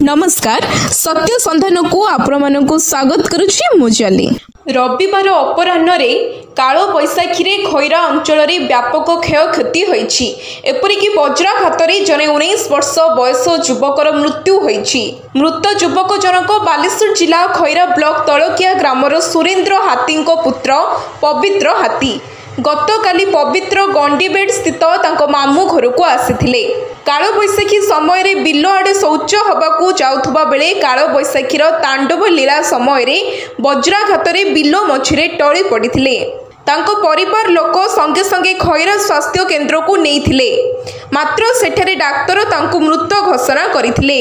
नमस्कार सत्य संधान को आपण को स्वागत करुछि मुजली। रविवार अपराह्न काल बैशाखी खैरा अंचल व्यापक क्षयक्षति होइछि। एपरिकी वज्राघात जने 19 वर्ष बयस युवकर मृत्यु होइछि। मृत युवक जनक बालेश्वर जिला खैरा ब्लॉक तलकिया ग्रामर सुरेंद्र हाथी पुत्र पवित्र हाथी। गतकाली पवित्र गंडीबेड स्थित मामू घर को आसीथिले। काल बैशाखी समय बिल आड़े शौच हवाकू जाउथुबा बेले काल बैशाखीर तांडव लीला समय वज्राघात बिल मझिरे टळी पड़िथिले। तांको परिवार लोक संगे संगे खैरा स्वास्थ्य केन्द्र को नेइथिले, मात्र सेठारे डाक्तर तांको मृत घोषणा करथिले।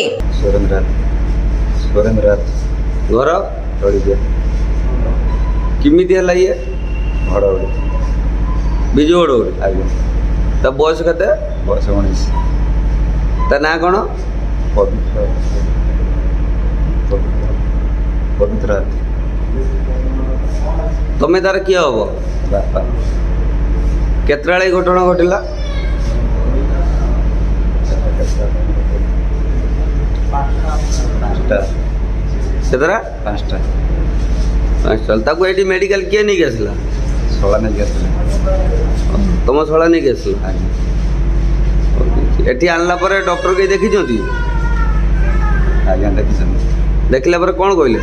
घर टळी दिया किमिति हला ये घड़ोड़ी बिजु घड़ोड़ी आज्ञा ता बयस केते बयस 19 ता ना कौन पवित्र तमें तार किए हम बापा केतरा घटना घटला केतरा 5टा ताको एटी मेडिकल किए नहीं आसला शला नहीं आसला तुम शला नहीं आसला एटी आनला पर डॉक्टर के देखी आज्ञा देखी देखला पर कौन कहले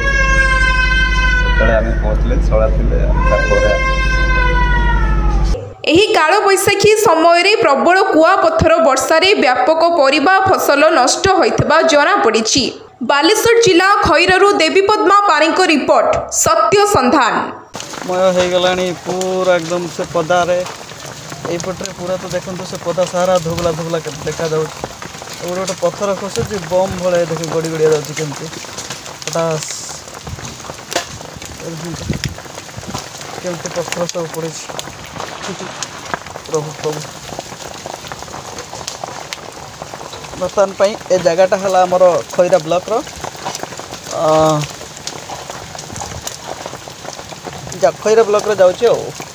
एही काल बैशाखी समय प्रबल कुआ पत्थर वर्षारे व्यापक परिबा फसल नष्ट होइतबा जना पड़िछि। बालेश्वर जिला खैरारू देवी पद्मा पारिक रिपोर्ट सत्य संधान। मय हो गलानी पूरा एकदम से पदारे एपटे पूरा तो देखो से पदा सारा धुगला धुगला देखा जाऊँ गोटे पत्थर खसुची बम भाई देख गड़ी गड़िया जाऊँगी केमती हटास केमती पत्थर सब पड़ी प्रभु प्रभु बर्तमान ए जगटा है आमर खैरा ब्लॉक खैरा ब्लॉक जाऊँ।